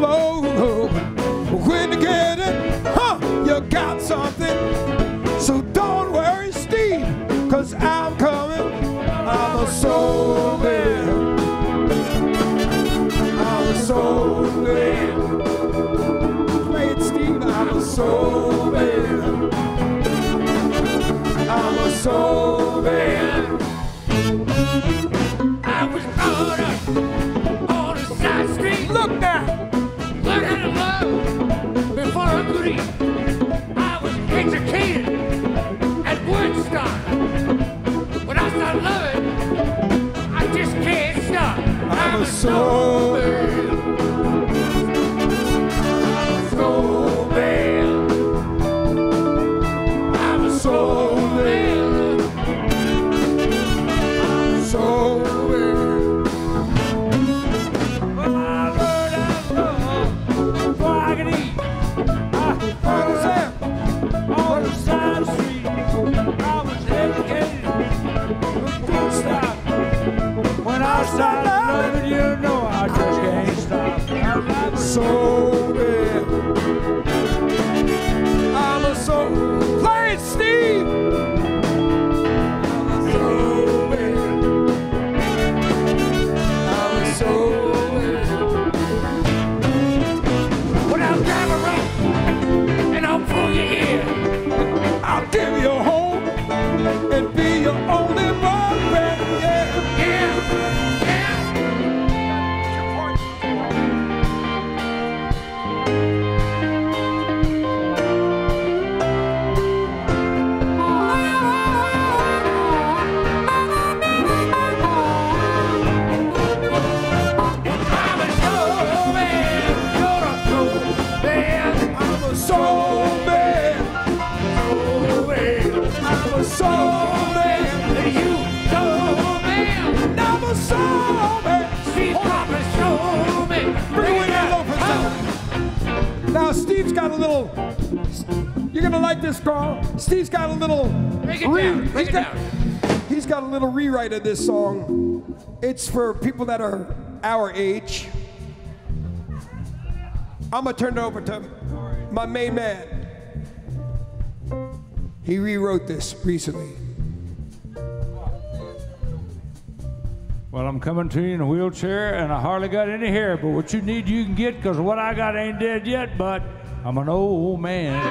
flow. When you get it, you got something. So don't worry, Steve, 'cause I'm coming. I'm a soul man. I'm a soul man. Play it, Steve. I'm a soul man. I'm a soul man. I was brought up on a side street. Look now. Learning to love before I could eat. I was educated at Woodstock. When I start loving, I just can't stop. I'm a soul man. I'm a soul man. I'm a soul man. Soul man. Well, I learned how to love before I could eat. What is that? On the side of the street, I was educated with Woodstock. When I started loving, you know I just can't stop. Soul man. I'm a soul. Play it, Steve. I'm a soul man. I'm a soul man. When I'll grab a rope and I'll pull your ear. I'll give you a home and be your only boyfriend. Yeah. Yeah, yeah. I'm a soul man, you're a soul man. I'm a soul man. Soul man. I'm a soul man. You soul man. I'm a soul man. She's Papa soul man. Bring it in low for some. Now Steve's got a little. You're gonna like this, Carl. Steve's got a little. Break it down, break it down. He's got a little rewrite of this song. It's for people that are our age. I'm gonna turn it over to my main man. He rewrote this recently. Well, I'm coming to you in a wheelchair, and I hardly got any hair, but what you need, you can get, because what I got ain't dead yet, but I'm an old man.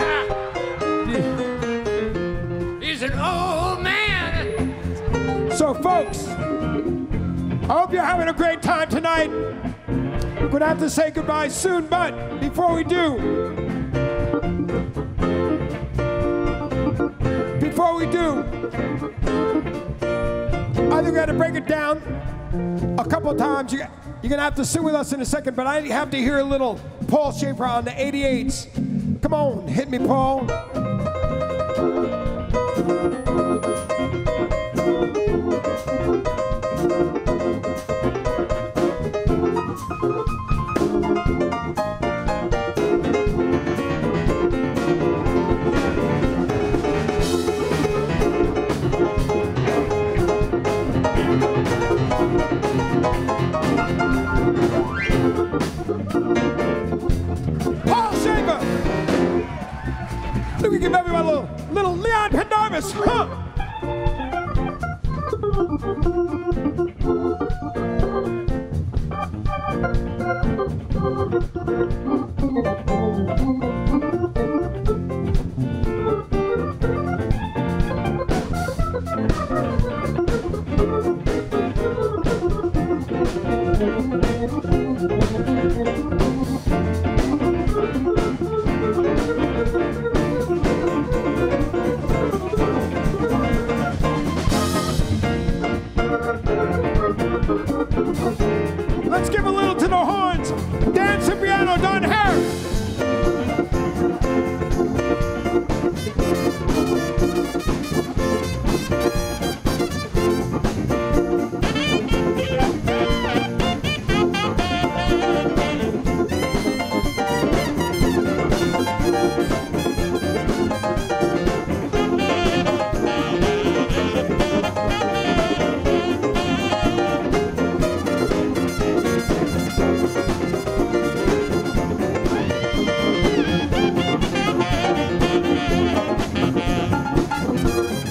He's an old man. So, folks, I hope you're having a great time tonight. We're gonna have to say goodbye soon, but before we do, I think we got to break it down a couple times. You're gonna have to sit with us in a second, but I have to hear a little Paul Schaefer on the 88s. Come on, hit me, Paul. Paul Schaefer! Let me give everyone a little Leon Pendarvis, huh? Let's give a little to the horns. Dan Cipriano, Don Harris.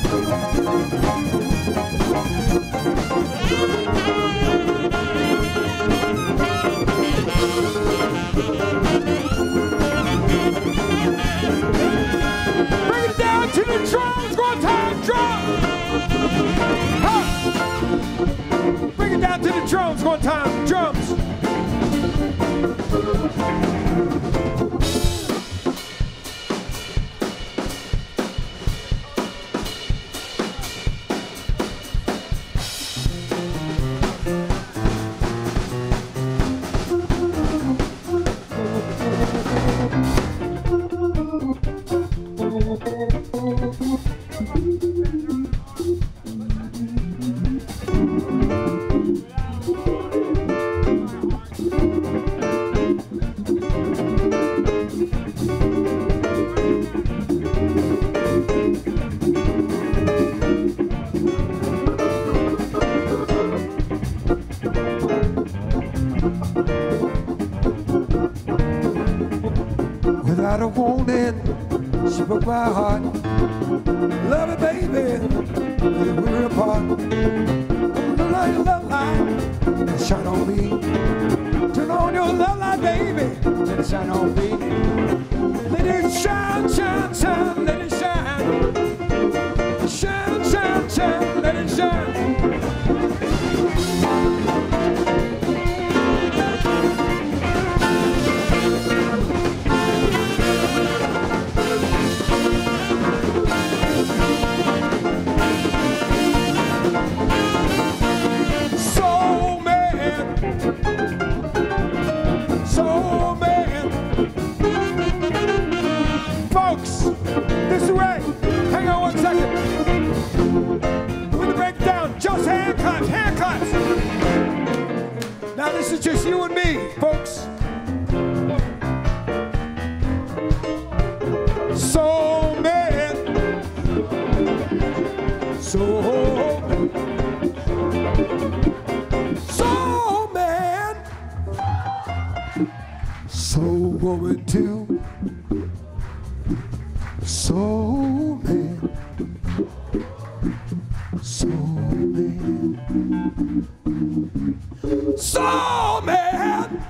Bring it down to the drums, one time, drums. Ha! Bring it down to the drums, one time, drums. Without a warning, she broke my heart. Love it, baby, and we're apart. Turn on your love light and shine on me. Turn on your love light, baby, and shine on me. Let it shine, shine, shine, let it shine. Shine, shine, shine, let it shine. Now this is just you and me, folks. Soul man, soul man, soul woman too. Soul man, soul man. Soul man,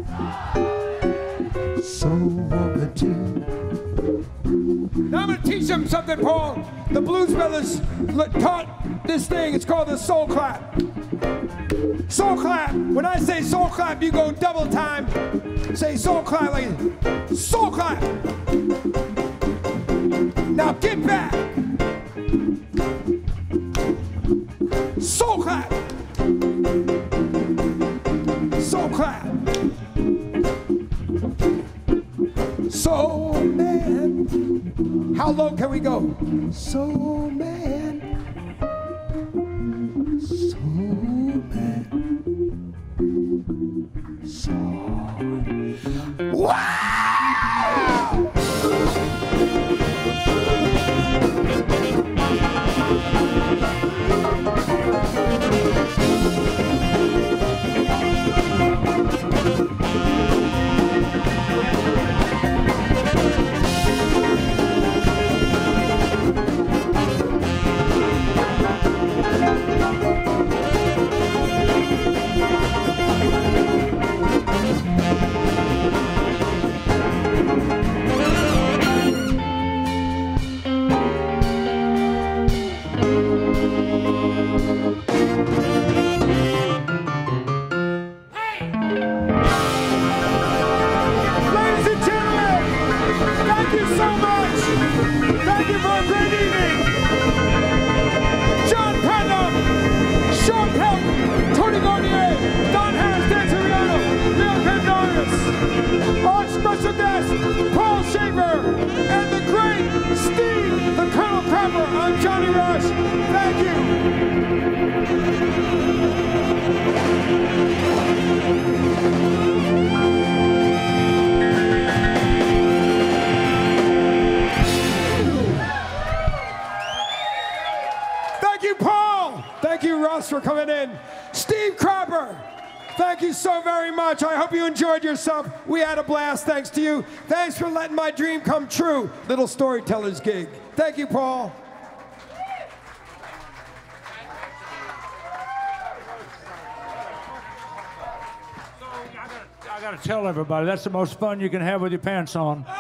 soul woman too. Now I'm going to teach them something, Paul. The Blues Brothers taught this thing. It's called the soul clap. Soul clap. When I say soul clap, you go double time. Say soul clap like soul clap. Now get back. Soul clap. Soul clap. Soul man. How low can we go? Soul man. Soul man. Soul. Wow! Special guest, Paul Shaffer, and the great Steve, the Colonel Crapper. I'm Johnny Rush. Thank you. Thank you, Paul. Thank you, Russ, for coming in. Steve Crapper. Thank you so very much. I hope you enjoyed yourself. We had a blast. Thanks to you. Thanks for letting my dream come true. Little Storytellers gig. Thank you, Paul. I got to tell everybody, that's the most fun you can have with your pants on.